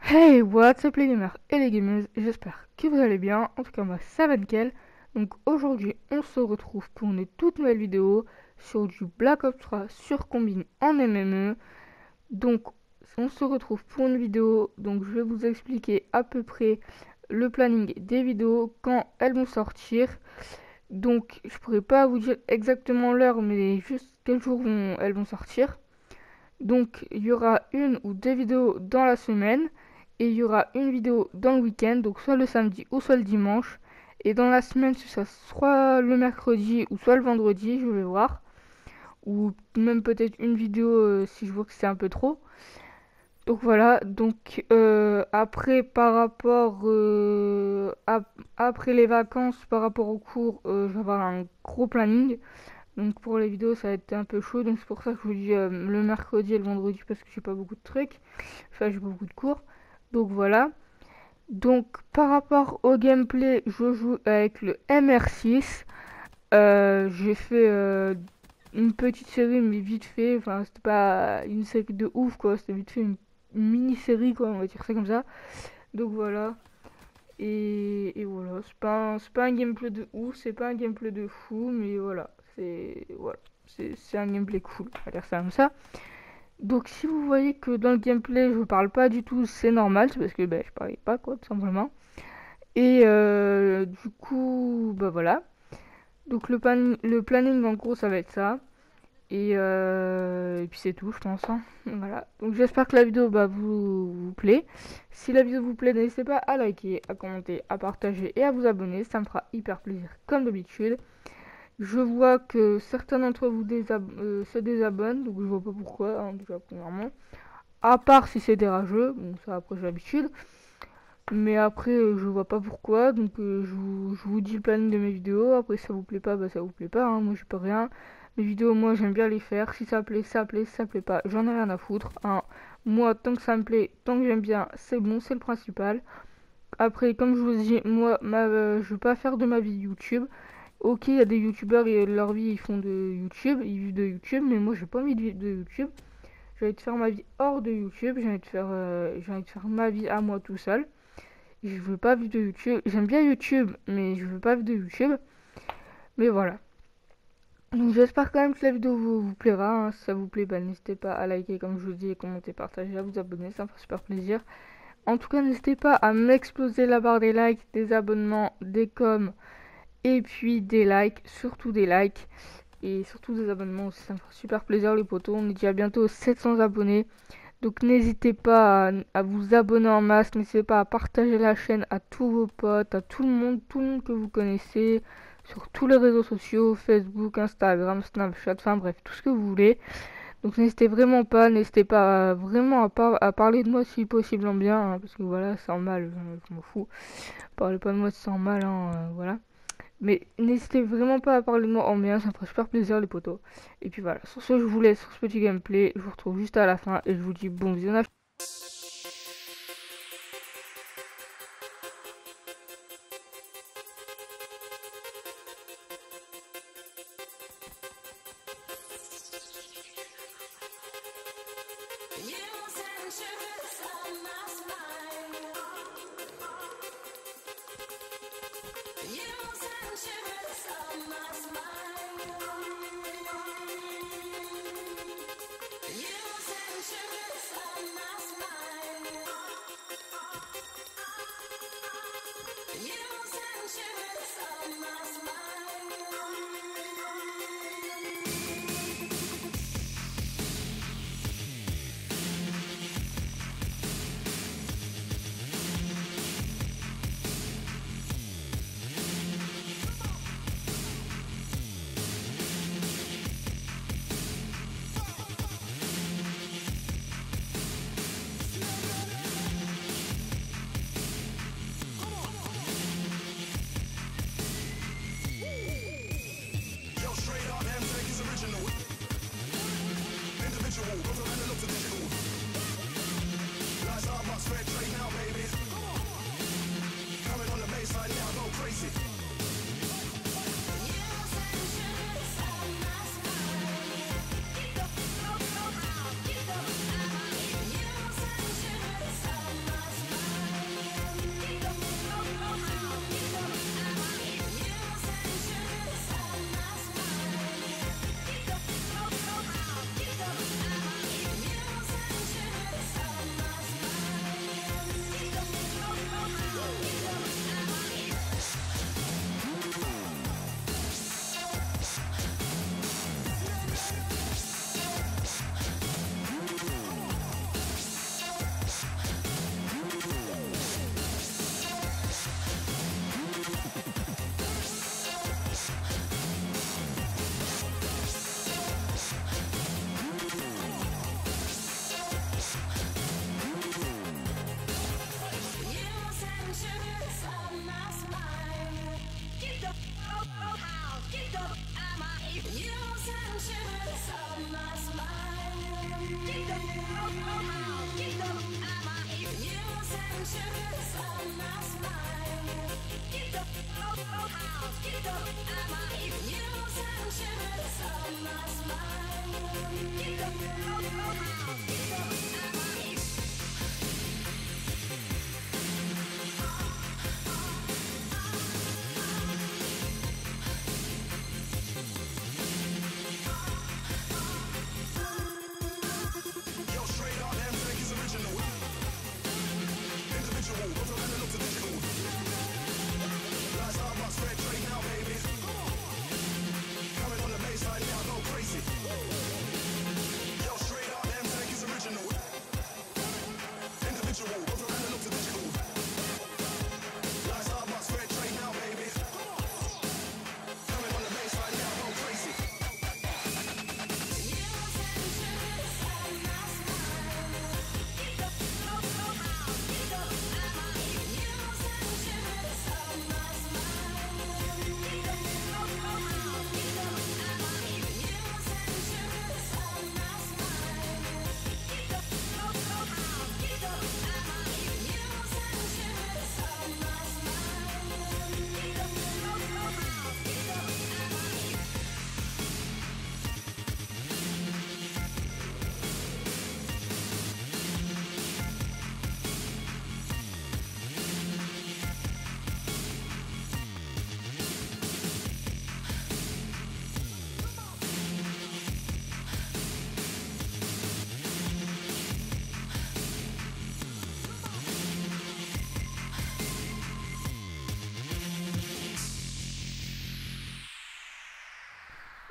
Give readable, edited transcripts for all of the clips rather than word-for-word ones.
Hey, what's up les gamers et les gameuses, j'espère que vous allez bien, en tout cas moi ça va nickel. Donc aujourd'hui on se retrouve pour une toute nouvelle vidéo sur du Black Ops 3 sur Combine en MME. Donc on se retrouve pour une vidéo, donc je vais vous expliquer à peu près le planning des vidéos, quand elles vont sortir. Donc je pourrais pas vous dire exactement l'heure mais juste quels jours elles vont sortir. Donc il y aura une ou deux vidéos dans la semaine et il y aura une vidéo dans le week-end, donc soit le samedi ou soit le dimanche. Et dans la semaine, ça soit le mercredi ou soit le vendredi, je vais voir. Ou même peut-être une vidéo si je vois que c'est un peu trop. Donc voilà, donc après par rapport après les vacances, par rapport au cours, je vais avoir un gros planning. Donc pour les vidéos, ça va être un peu chaud. Donc c'est pour ça que je vous dis le mercredi et le vendredi parce que j'ai pas beaucoup de trucs. Enfin, j'ai pas beaucoup de cours. Donc voilà. Donc par rapport au gameplay, je joue avec le MR6. J'ai fait une petite série, mais vite fait. Enfin, c'était pas une série de ouf, quoi. C'était vite fait une mini-série, quoi. On va dire ça comme ça. Donc voilà. Et voilà. C'est pas un gameplay de ouf, c'est pas un gameplay de fou, mais voilà. C'est un gameplay cool. On va dire ça comme ça. Donc si vous voyez que dans le gameplay je parle pas du tout, c'est normal, c'est parce que je parlais pas quoi, tout simplement. Et du coup, bah voilà. Donc le planning en gros ça va être ça. Et puis c'est tout, je pense, hein. Voilà. Donc j'espère que la vidéo vous plaît. Si la vidéo vous plaît, n'hésitez pas à liker, à commenter, à partager et à vous abonner. Ça me fera hyper plaisir comme d'habitude. Je vois que certains d'entre vous se désabonnent, donc je vois pas pourquoi, hein, déjà premièrement. À part si c'est des rageux, bon ça après j'ai l'habitude. Mais après je vois pas pourquoi, donc je vous dis le planning de mes vidéos. Après si ça vous plaît pas, ça vous plaît pas, hein, moi je peux rien. Mes vidéos moi j'aime bien les faire, si ça plaît, ça plaît, si ça plaît pas, j'en ai rien à foutre, hein. Moi tant que ça me plaît, tant que j'aime bien, c'est bon, c'est le principal. Après comme je vous dis, moi je veux pas faire de ma vie YouTube. Ok, il y a des youtubeurs et leur vie ils font de YouTube, ils vivent de YouTube, mais moi j'ai pas envie de vivre de YouTube. J'ai envie de faire ma vie hors de YouTube, j'ai envie de faire ma vie à moi tout seul. Je veux pas vivre de YouTube. J'aime bien YouTube, mais je veux pas vivre de YouTube. Mais voilà. Donc j'espère quand même que la vidéo vous plaira, hein. Si ça vous plaît, n'hésitez pas à liker comme je vous dis, commenter, partager, à vous abonner, ça me fait super plaisir. En tout cas, n'hésitez pas à m'exploser la barre des likes, des abonnements, des coms et puis des likes, surtout des likes. Et surtout des abonnements aussi, ça me fera super plaisir les potos. On est déjà bientôt 700 abonnés. Donc n'hésitez pas à vous abonner en masse, n'hésitez pas à partager la chaîne à tous vos potes, à tout le monde que vous connaissez, sur tous les réseaux sociaux, Facebook, Instagram, Snapchat, enfin bref, tout ce que vous voulez. Donc n'hésitez pas vraiment à parler de moi si possible en bien, hein, parce que voilà, sans mal, je m'en fous. Parlez pas de moi sans mal, hein, voilà. Mais n'hésitez vraiment pas à parler de moi en bien, ça me ferait super plaisir les potos. Et puis voilà, sur ce je vous laisse sur ce petit gameplay, je vous retrouve juste à la fin et je vous dis bon visionnage.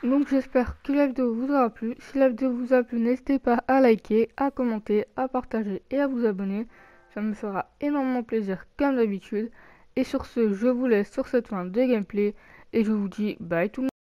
Donc j'espère que la vidéo vous aura plu. Si la vidéo vous a plu, n'hésitez pas à liker, à commenter, à partager et à vous abonner. Ça me fera énormément plaisir comme d'habitude. Et sur ce, je vous laisse sur cette fin de gameplay et je vous dis bye tout le monde.